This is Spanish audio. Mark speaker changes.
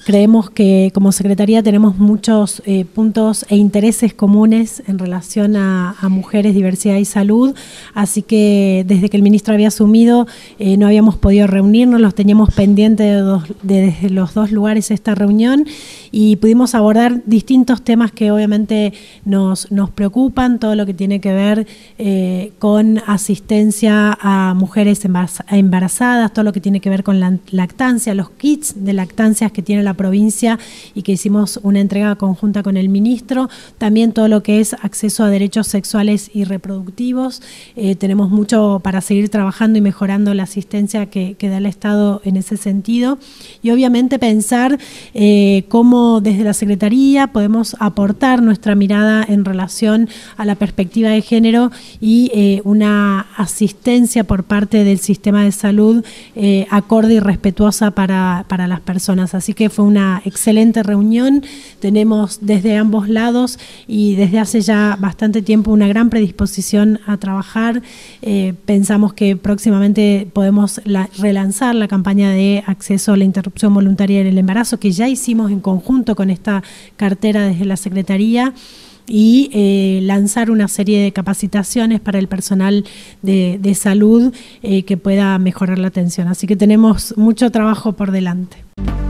Speaker 1: Creemos que como Secretaría tenemos muchos puntos e intereses comunes en relación a mujeres, diversidad y salud, así que desde que el ministro había asumido no habíamos podido reunirnos, los teníamos pendientes desde los dos lugares esta reunión y pudimos abordar distintos temas que obviamente nos preocupan, todo lo que tiene que ver con asistencia a mujeres embarazadas, todo lo que tiene que ver con la lactancia, los kits de lactancias que tiene la provincia y que hicimos una entrega conjunta con el ministro, también todo lo que es acceso a derechos sexuales y reproductivos. Tenemos mucho para seguir trabajando y mejorando la asistencia que da el Estado en ese sentido y obviamente pensar cómo desde la Secretaría podemos aportar nuestra mirada en relación a la perspectiva de género y una asistencia por parte del sistema de salud acorde y respetuosa para las personas. Así que fue una excelente reunión, tenemos desde ambos lados y desde hace ya bastante tiempo una gran predisposición a trabajar. Pensamos que próximamente podemos relanzar la campaña de acceso a la interrupción voluntaria del embarazo que ya hicimos en conjunto con esta cartera desde la Secretaría y lanzar una serie de capacitaciones para el personal de salud que pueda mejorar la atención. Así que tenemos mucho trabajo por delante.